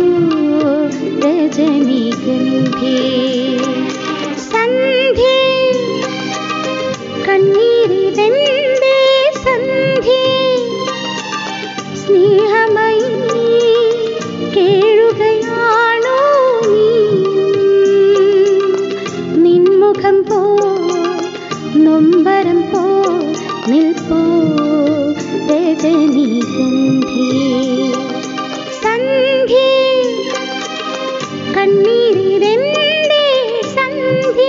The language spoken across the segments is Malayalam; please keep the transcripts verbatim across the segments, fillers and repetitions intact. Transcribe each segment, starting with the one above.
രജനിഗന്ധേ സന്ധ്യേ കണ്ണീരിതെന്തേ സന്ധ്യേ സ്നേഹമയി കേഴുകയാണോ നീ നിൻമുഖം പോ നൊമ്പരം പോ നിൽപ്പോ രജനിഗന്ധേ സന്ധ്യേ കണ്ണീരിതെന്തേ സന്ധ്യേ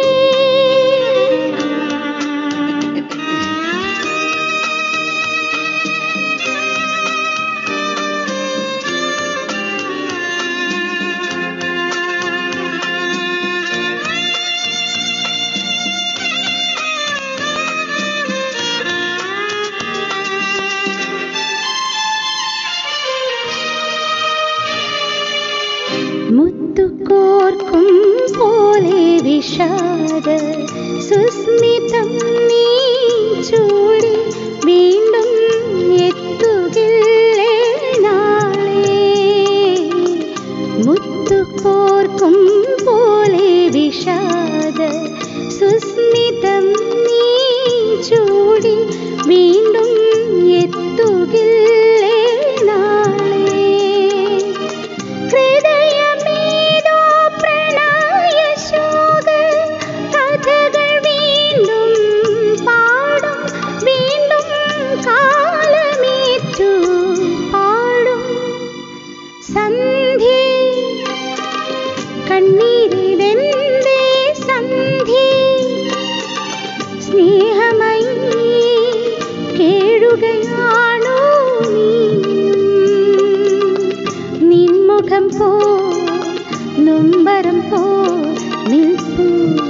മുത്തുകോർക്കും പോലെ വിഷാദ സുസ്മിതം നീ ചൂടി വീണ്ടും എത്തുകില്ലേ നാളെ മുത്തുകോർക്കും പോലെ വിഷാദ സുസ്മിതം നീ ചൂടി വീണ്ടും എത്തുകില്ലേ നാളെ ഹൃദയമേതോ പ്രണയശോക കഥകൾ വീണ്ടും പാടും വീണ്ടും കാലമേറ്റു പാടും സന്ധ്യേ കണ്ണീരിതെന്തേ സന്ധ്യേ സ്നേഹമയി കേഴുകയാണോ നീ നിൻമുഖം പോ നൊമ്പരം പോ നിൽപ്പൂ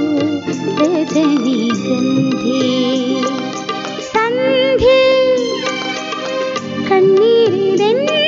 രജനിഗന്ധേ സന്ധ്യേ കണ്ണീരിതെന്തേ